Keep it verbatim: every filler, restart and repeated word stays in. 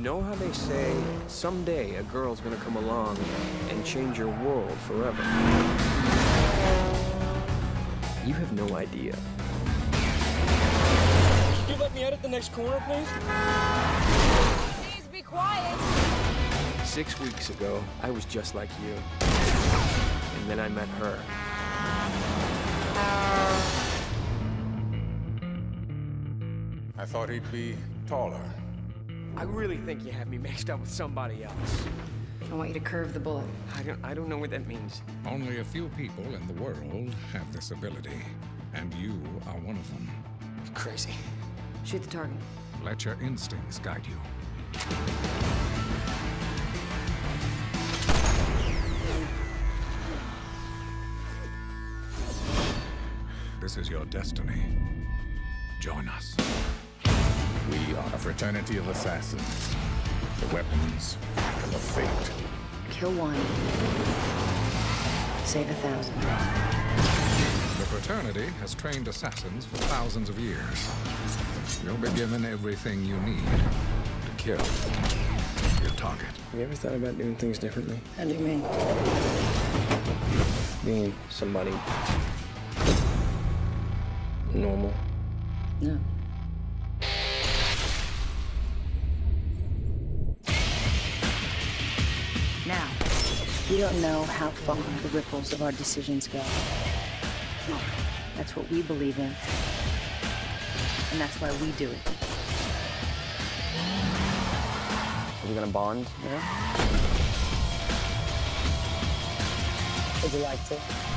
know how they say someday a girl's gonna come along and change your world forever? You have no idea. Could you let me out at the next corner, please? Please be quiet. Six weeks ago, I was just like you. And then I met her. I thought he'd be taller. I really think you have me mixed up with somebody else. I want you to curve the bullet. I don't, I don't know what that means. Only a few people in the world have this ability, and you are one of them. You're crazy. Shoot the target. Let your instincts guide you. This is your destiny. Join us. We are a fraternity of assassins. The weapons of fate. Kill one. Save a thousand. The fraternity has trained assassins for thousands of years. You'll be given everything you need to kill your target. You ever thought about doing things differently? How do you mean? Being somebody normal? No. Now, we don't know how far the ripples of our decisions go. That's what we believe in. And that's why we do it. Are we gonna bond? Yeah? Would you like to?